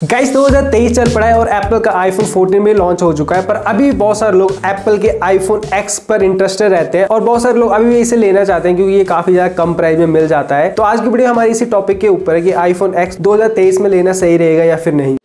Guys 2023 चल पड़ा है और एप्पल का आईफोन 14 भी लॉन्च हो चुका है, पर अभी बहुत सारे लोग एप्पल के आईफोन X पर इंटरेस्टेड रहते हैं और बहुत सारे लोग अभी भी इसे लेना चाहते हैं क्योंकि ये काफी ज्यादा कम प्राइस में मिल जाता है। तो आज की वीडियो हमारी इसी टॉपिक के ऊपर है कि आईफोन X 2023 में लेना सही रहेगा या फिर नहीं।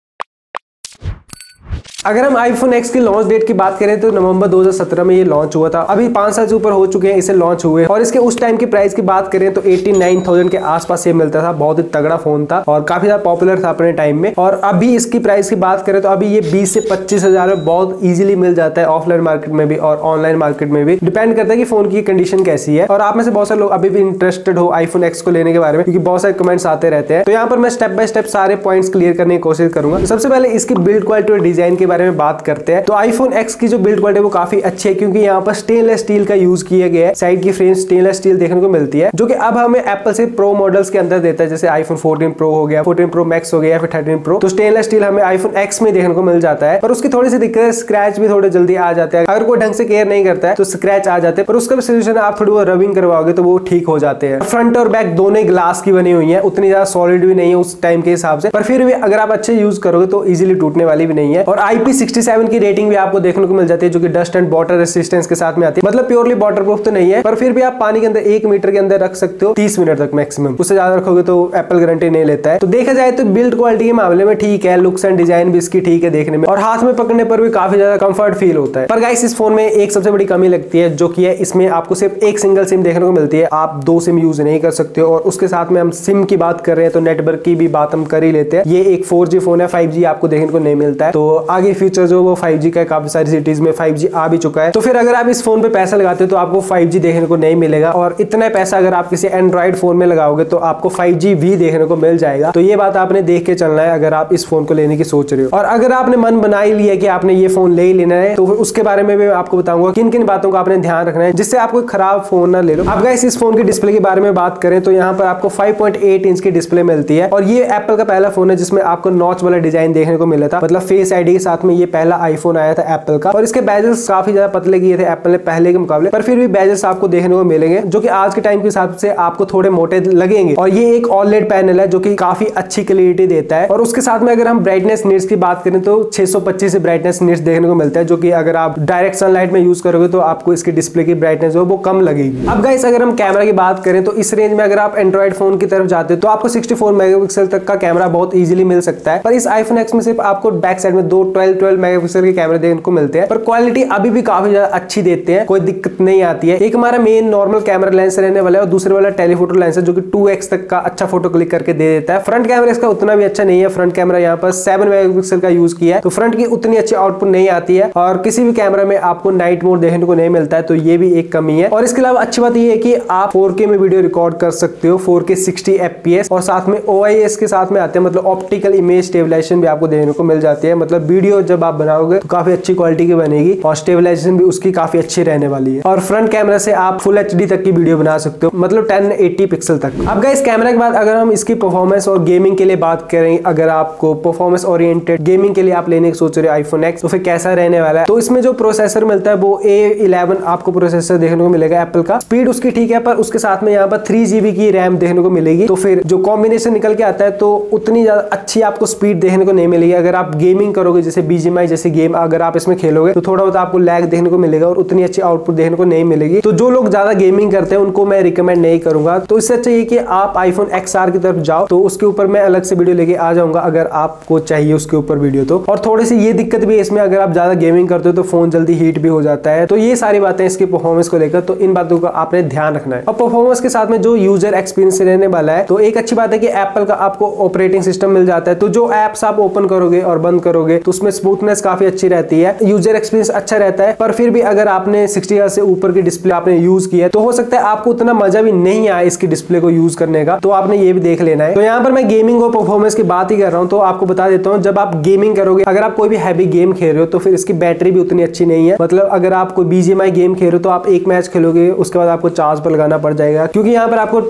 अगर हम आईफोन X की लॉन्च डेट की बात करें तो नवंबर 2017 में ये लॉन्च हुआ था। अभी 5 साल से ऊपर हो चुके हैं इसे लॉन्च हुए और इसके उस टाइम की प्राइस की बात करें तो 89,000 के आसपास ये मिलता था। बहुत ही तगड़ा फोन था और काफी ज्यादा पॉपुलर था अपने टाइम में। और अभी इसकी प्राइस की बात करें तो अभी ये 20 से 25 हजार में बहुत ईजिली मिल जाता है, ऑफलाइन मार्केट में भी और ऑनलाइन मार्केट में भी। डिपेंड करता है कि फोन की कंडीशन कैसी है। और आप में से बहुत सारे लोग अभी भी इंटरेस्टेड हो आईफोन X को लेने के बारे में क्योंकि बहुत सारे कमेंट्स आते रहते हैं। तो यहाँ पर मैं स्टेप बाय स्टेप सारे पॉइंट्स क्लियर करने की कोशिश करूंगा। सबसे पहले इसकी बिल्ड क्वालिटी और डिजाइन के बारे में बात करते हैं। तो आईफोन X की जो बिल्ड क्वालिटी है वो काफी अच्छी है क्योंकि यहाँ पर स्टेनलेस स्टील का यूज किया गया है। साइड की फ्रेम स्टेनलेस स्टील देखने को मिलती है जो कि अब हमें एप्पल से प्रो मॉडल्स के अंदर देता है, जैसे आईफोन 14 प्रो हो गया, 14 प्रो मैक्स हो गया या फिर 13 प्रो। तो स्टेनलेस स्टील हमें आईफोन X में देखने को मिल जाता है, पर उसकी थोड़ी सी दिक्कत है, स्क्रैच भी थोड़े जल्दी आ जाते हैं। अगर कोई ढंग से केयर नहीं करता है तो स्क्रैच आ जाते हैं, पर उसका भी सोल्यूशन आप थोड़ी वो रबिंग करवाओगे तो वो ठीक हो जाते हैं। फ्रंट और बैक दोनों ग्लास की बनी हुई है, उतनी ज्यादा सॉलिड भी नहीं है उस टाइम के हिसाब से, पर फिर भी अगर आप अच्छे यूज करोगे तो इजीली टूटने वाली भी नहीं है। और IP67 की रेटिंग भी आपको देखने को मिल जाती है जो कि डस्ट एंड वाटर रेसिस्टेंस के साथ में आती है। मतलब प्योरली वाटर प्रूफ तो नहीं है, पर फिर भी आप पानी के अंदर 1 मीटर के अंदर रख सकते हो 30 मिनट तक मैक्सिमम। उससे ज्यादा रखोगे तो एप्पल गारंटी नहीं लेता है। तो देखा जाए तो बिल्ड क्वालिटी के मामले में ठीक है, लुक्स एंड डिजाइन भी इसकी ठीक है देखने में और हाथ में पकड़ने पर भी काफी ज्यादा कंफर्ट फील होता है। पर गाइस इस फोन में एक सबसे बड़ी कमी लगती है जो कि है इसमें आपको सिर्फ एक सिंगल सिम देखने को मिलती है। आप 2 सिम यूज नहीं कर सकते हो। और उसके साथ में हम सिम की बात कर रहे हैं तो नेटवर्क की भी बात हम कर ही लेते हैं। ये एक 4G फोन है, 5G आपको देखने को नहीं मिलता है। तो आगे फ्यूचर जो वो 5G का काफी सारी सिटीज में 5G आ भी चुका है। तो फिर अगर आप इस फोन पे पैसा लगाते हो तो आपको 5G देखने को नहीं मिलेगा। और इतना पैसा अगर आप किसी एंड्रॉइड फोन में लगाओगे तो आपको 5G भी देखने को मिल जाएगा। तो ये बात आपने देख के चलना है अगर आप इस फोन को लेने की सोच रहे हो। और अगर आपने मन बना ही लिया कि आपने ये फोन ले ही लेना है तो उसके बारे में भी आपको बताऊंगा किन किन बातों का आपने ध्यान रखना है जिससे आप कोई खराब फोन ना ले लो। अब गाइस इस फोन की डिस्प्ले के बारे में बात करें तो यहाँ पर आपको 5.8 इंच की डिस्प्ले मिलती है। और ये एप्पल का पहला फोन है जिसमें आपको नॉच वाला डिजाइन देखने को मिला था। मतलब फेस आईडी के साथ में ये पहला आईफोन आया था एप्पल का। और इसके बेजल्स काफी ज्यादा पतले किए थे एप्पल ने पहले के मुकाबले, पर फिर भी बेजल्स आपको देखने को मिलेंगे जो कि आज के टाइम के हिसाब से आपको थोड़े मोटे लगेंगे। और ये एक OLED पैनल है जो कि काफी अच्छी क्लियरिटी देता है। और उसके साथ में अगर हम ब्राइटनेस निट्स की बात करें तो 625 से ब्राइटनेस निट्स देखने को मिलता है जो कि अगर आप डायरेक्ट सनलाइट में यूज करोगे तो आपको इसकी डिस्प्ले की ब्राइटनेस वो कम लगेगी। अब गाइस अगर हम कैमरा की बात करें तो इस रेंज में अगर आप एंड्रॉइड फोन की तरफ जाते हो तो आपको 64 मेगापिक्सल तक का कैमरा बहुत इजीली मिल सकता है। पर इस आईफोन X में सिर्फ आपको बैक साइड में 12 मेगापिक्सल के कैमरे देखने को मिलते हैं, पर क्वालिटी अभी भी काफी ज्यादा अच्छी देते हैं, कोई दिक्कत नहीं आती है। एक हमारा मेन नॉर्मल कैमरा लेंस रहने वाला है और दूसरे वाला टेलीफोटो लेंस है जो कि 2x तक का अच्छा फोटो क्लिक करके दे देता है। फ्रंट कैमरा इसका उतना भी अच्छा नहीं है। फ्रंट कैमरा यहाँ पर 7 मेगापिक्सल का यूज किया है तो फ्रंट की उतनी अच्छी आउटपुट नहीं आती है। और किसी भी कैमरा में आपको नाइट मोड देखने को नहीं मिलता है, तो ये भी एक कमी है। और इसके अलावा अच्छी बात ये है कि आप 4K में वीडियो रिकॉर्ड कर सकते हो, 4K 60 FPS। और साथ में OIS के साथ में आते हैं, मतलब ऑप्टिकल इमेज स्टेबलाइजेशन भी आपको देखने को मिल जाती है। मतलब वीडियो जब आप बनाओगे तो काफी अच्छी क्वालिटी की बनेगी और स्टेबलाइजेशन भी उसकी काफी अच्छी रहने वाली है। और फ्रंट कैमरा से आप फुल HD तक की वीडियो बना सकते हो, मतलब 1080 पिक्सल तक। अब गाइस कैमरा के बाद अगर हम इसकी परफॉर्मेंस और गेमिंग के लिए बात करें, अगर आपको परफॉर्मेंस ओरिएंटेड गेमिंग के लिए आप लेने की सोच रहे हो आईफोन X तो फिर कैसा रहने वाला है। तो इसमें जो प्रोसेसर मिलता है वो A11 आपको प्रोसेसर देखने को मिलेगा एप्पल का। स्पीड उसकी ठीक है, पर उसके साथ में यहाँ पर 3GB की रैम देखने को मिलेगी। तो फिर जो कॉम्बिनेशन निकल के आता है तो उतनी ज्यादा अच्छी आपको स्पीड देखने को नहीं मिलेगी। अगर आप गेमिंग करोगे जैसे BGMI जैसे गेम अगर आप इसमें खेलोगे तो थोड़ा बहुत आपको लैग देखने को मिलेगा और उतनी अच्छी आउटपुट देखने को नहीं मिलेगी। तो जो लोग ज्यादा गेमिंग करते हैं उनको मैं रिकमेंड नहीं करूंगा। तो इससे अच्छा ये कि आप आईफोन XR की तरफ जाओ, तो उसके ऊपर मैं अलग से वीडियो लेके आ जाऊंगा अगर आपको चाहिए उसके ऊपर वीडियो। तो और थोड़ी सी ये दिक्कत भी है इसमें, अगर आप ज्यादा गेमिंग करते हो तो फोन जल्दी हीट भी हो जाता है। तो ये सारी बातें इसकी परफॉर्मेंस को लेकर, तो इन बातों का आपने ध्यान रखना है। और परफॉर्मेंस के साथ में जो यूजर एक्सपीरियंस रहने वाला है, तो एक अच्छी बात है कि एप्पल का आपको ऑपरेटिंग सिस्टम मिल जाता है। तो जो एप्स आप ओपन करोगे और बंद करोगे तो उसमें स्मूथनेस काफी अच्छी रहती है, यूजर एक्सपीरियंस अच्छा रहता है। पर फिर भी अगर आपने 60 हर्ट्ज से ऊपर की डिस्प्ले आपने यूज किया तो हो सकता है आपको उतना मजा भी नहीं आए इसकी डिस्प्ले को यूज करने का, तो आपने ये भी देख लेना है। तो यहाँ पर मैं गेमिंग और परफॉर्मेंस की बात ही कर रहा हूँ, तो आपको बता देता हूँ जब आप गेमिंग करोगे, अगर आप कोई भी हैवी गेम खेल रहे हो तो फिर इसकी बैटरी भी उतनी अच्छी नहीं है। मतलब अगर आप कोई BGMI गेम खेल रहे हो तो आप एक मैच खेलोगे उसके बाद आपको चार्ज पर लगाना पड़ जाएगा, क्योंकि यहाँ पर आपको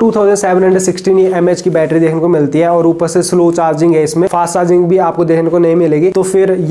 2716 mAh की बैटरी देखने को मिलती है और ऊपर से स्लो चार्जिंग है, इसमें फास्ट चार्जिंग भी आपको देखने को नहीं मिलेगी। तो फिर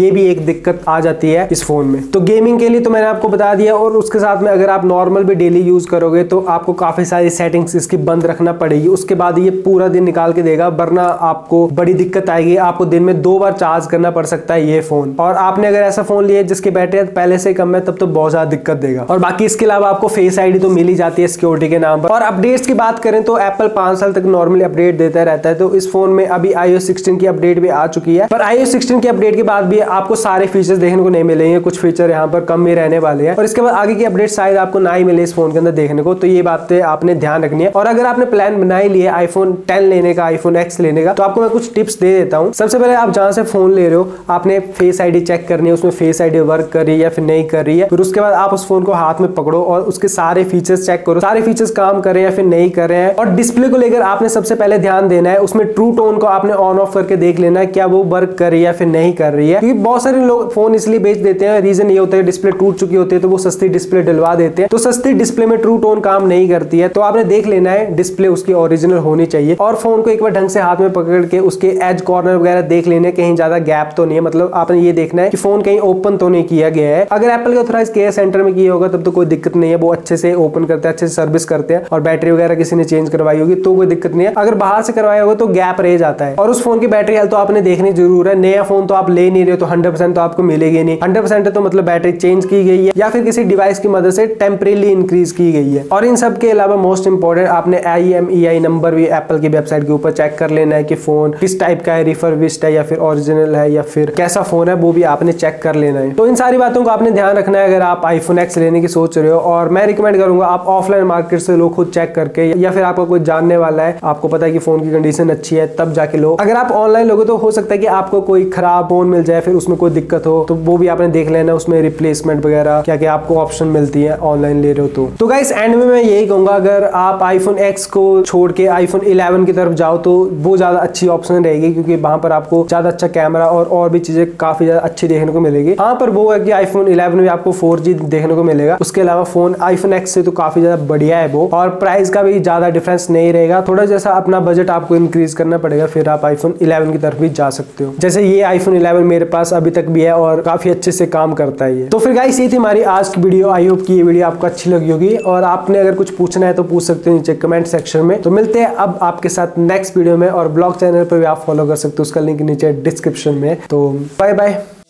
ये भी एक दिक्कत आ जाती है इस फोन में। तो गेमिंग के लिए तो मैंने आपको बता दिया, और उसके साथ में अगर आप नॉर्मल भी डेली यूज करोगे तो आपको काफी सारी सेटिंग्स इसकी बंद रखना पड़ेगी, उसके बाद ये पूरा दिन निकाल के देगा, वरना आपको बड़ी दिक्कत आएगी। आपको दिन में 2 बार चार्ज करना पड़ सकता है ये फोन, और आपने अगर ऐसा फोन लिया जिसकी बैटरी पहले से कम है तब तो बहुत ज्यादा दिक्कत देगा। और बाकी इसके अलावा आपको फेस आईडी तो मिल ही जाती है सिक्योरिटी के नाम पर। और अपडेट्स की बात करें तो एप्पल 5 साल तक नॉर्मली अपडेट देता रहता है, तो इस फोन में अभी iOS 16 की अपडेट भी आ चुकी है। पर iOS 16 की अपडेट के बाद भी आपको सारे फीचर्स देखने को नहीं मिलेंगे, कुछ फीचर यहाँ पर कम ही रहने वाले हैं, और इसके बाद आगे की अपडेट शायद आपको ना ही मिले इस फोन के अंदर देखने को। तो ये बातें आपने ध्यान रखनी है। और अगर आपने प्लान बना ही लिया iPhone 10 लेने का, iPhone X लेने का, तो आपको मैं कुछ टिप्स दे देता हूँ। सबसे पहले आप जहां से फोन ले रहे हो आपने फेस आईडी चेक करनी है, उसमें फेस आईडी वर्क कर रही है या फिर नहीं कर रही है। फिर उसके बाद आप उस फोन को हाथ में पकड़ो और उसके सारे फीचर्स चेक करो, सारे फीचर्स काम कर रहे हैं या फिर नहीं कर रहे हैं। और डिस्प्ले को लेकर आपने सबसे पहले ध्यान देना है, उसमें ट्रू टोन को आपने ऑन ऑफ करके देख लेना है क्या वो वर्क कर रही है या फिर नहीं कर रही है। क्योंकि बहुत सारे लोग फोन इसलिए बेच देते हैं, रीजन ये होता है डिस्प्ले टूट चुकी होती है तो वो सस्ती डिस्प्ले डलवा देते हैं, तो सस्ती डिस्प्ले में ट्रू टोन काम नहीं करती है। तो आपने देख लेना है डिस्प्ले उसकी ओरिजिनल होनी चाहिए, और फोन को एक बार ढंग से हाथ में पकड़ के उसके एज कॉर्नर वगैरह देख लेने, कहीं ज्यादा गैप तो नहीं है, मतलब आपने ये देखना है कि फोन कहीं ओपन तो नहीं किया गया है। अगर एप्पल के ऑथराइज केयर सेंटर में किया होगा तब तो कोई दिक्कत नहीं है, वो अच्छे से ओपन करते हैं, अच्छे से सर्विस करते हैं, और बैटरी वगैरह किसी ने चेंज करवाई होगी तो कोई दिक्कत नहीं है। अगर बाहर से करवाया होगा तो गैप रह जाता है। और उस फोन की बैटरी हेल्थ तो आपने देखनी जरूर है। नया फोन तो आप ले नहीं रहे हो तो 100% तो आपको मिलेगी नहीं। 100% है तो मतलब बैटरी चेंज की गई है या फिर किसी डिवाइस की मदद से टेम्परेली इंक्रीज की गई है। और इन सब के अलावा मोस्ट इंपॉर्टेंट आपने IMEI नंबर भी एप्पल की वेबसाइट के ऊपर चेक कर लेना है कि फोन किस टाइप का है, रिफर्बिश्ड है या फिर ओरिजिनल है या फिर कैसा फोन है, वो भी आपने चेक कर लेना है। तो इन सारी बातों को आपने ध्यान रखना है अगर आप iPhone X लेने की सोच रहे हो। और मैं रिकमेंड करूंगा आप ऑफलाइन मार्केट से लो, खुद चेक करके, या फिर आपका कोई जानने वाला है, आपको पता है कि फोन की कंडीशन अच्छी है, तब जाके लो। अगर आप ऑनलाइन लोगे तो हो सकता है कि आपको कोई खराब फोन मिल जाए, फिर उसमें कोई दिक्कत हो, तो वो भी आपने देख लेना, उसमें रिप्लेसमेंट वगैरह क्या क्या आपको ऑप्शन मिलती है ऑनलाइन ले रहे हो तो गाइस एंड में मैं यही कहूंगा, अगर आप iPhone X को छोड़ के iPhone 11 की तरफ जाओ तो वो ज्यादा अच्छी ऑप्शन रहेगी, क्योंकि वहां पर आपको ज्यादा अच्छा कैमरा और भी चीजें काफी ज्यादा अच्छी देखने को मिलेगी। हाँ, पर वो है कि iPhone 11 में आपको 4G देखने को मिलेगा। उसके अलावा फोन iPhone X से तो काफी ज्यादा बढ़िया है वो, और प्राइस का भी ज्यादा डिफरेंस नहीं रहेगा। थोड़ा जैसा अपना बजट आपको इंक्रीज करना पड़ेगा, फिर आप iPhone 11 की तरफ भी जा सकते हो। जैसे ये iPhone 11 मेरे पास अभी तक भी है और काफी अच्छे से काम करता है ये। तो फिर गाइस ये थी हमारी आज की वीडियो। आई होप कि ये वीडियो आपको अच्छी लगी होगी, और आपने अगर कुछ पूछना है तो पूछ सकते हो नीचे कमेंट सेक्शन में। तो मिलते हैं अब आपके साथ नेक्स्ट वीडियो में, और ब्लॉग चैनल पर भी आप फॉलो कर सकते हो, उसका लिंक नीचे डिस्क्रिप्शन में। तो बाय बाय।